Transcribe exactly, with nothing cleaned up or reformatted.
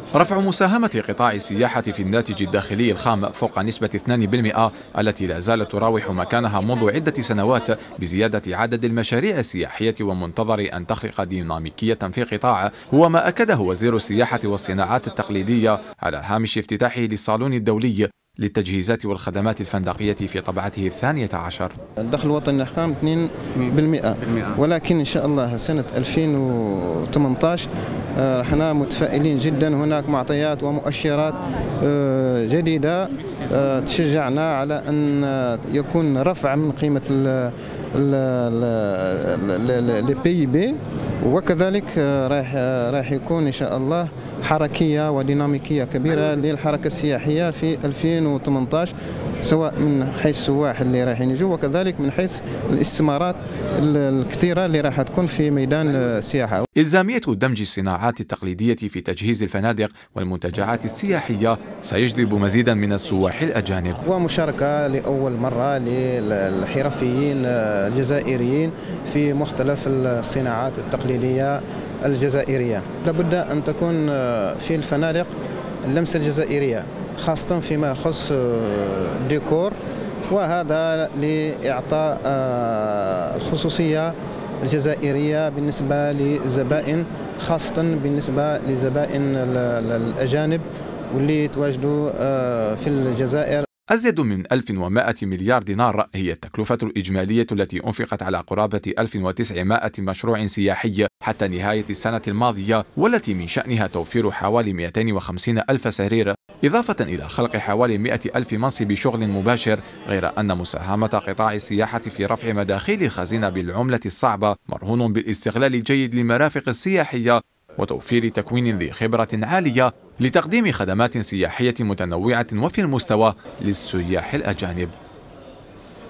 رفع مساهمة قطاع السياحة في الناتج الداخلي الخام فوق نسبة اثنين بالمئة التي لا زالت تراوح مكانها منذ عدة سنوات بزيادة عدد المشاريع السياحية ومنتظر أن تخلق ديناميكية في القطاع هو ما أكده وزير السياحة والصناعات التقليدية على هامش افتتاحه للصالون الدولي للتجهيزات والخدمات الفندقية في طبعته الثانية عشر. الدخل الوطني الخام اثنين بالمئة، ولكن إن شاء الله سنة ألفين وثمانية عشر احنا متفائلين جدا. هناك معطيات ومؤشرات جديدة تشجعنا على أن يكون رفع من قيمة ال بي بي، وكذلك راح راح يكون إن شاء الله حركية وديناميكية كبيرة للحركة السياحية في ألفين وثمانية عشر، سواء من حيث السواح اللي رايحين يجوا وكذلك من حيث الاستثمارات الكثيرة اللي راح تكون في ميدان السياحة. إلزامية دمج الصناعات التقليدية في تجهيز الفنادق والمنتجعات السياحية سيجذب مزيدا من السواح الأجانب، ومشاركة لأول مرة للحرفيين الجزائريين في مختلف الصناعات التقليدية الجزائرية. لابد أن تكون في الفنادق اللمسة الجزائرية، خاصة فيما يخص الديكور، وهذا لإعطاء الخصوصية الجزائرية بالنسبة للزبائن، خاصة بالنسبة لزبائن الأجانب واللي يتواجدوا في الجزائر. أزيد من ألف ومائة مليار دينار هي التكلفة الإجمالية التي أنفقت على قرابة ألف وتسعمائة مشروع سياحي حتى نهاية السنة الماضية، والتي من شأنها توفير حوالي مئتين وخمسين ألف سرير، إضافة إلى خلق حوالي مئة ألف منصب شغل مباشر، غير أن مساهمة قطاع السياحة في رفع مداخيل الخزينة بالعملة الصعبة مرهون بالاستغلال الجيد للمرافق السياحية وتوفير تكوين ذي خبرة عالية لتقديم خدمات سياحية متنوعة وفي المستوى للسياح الأجانب.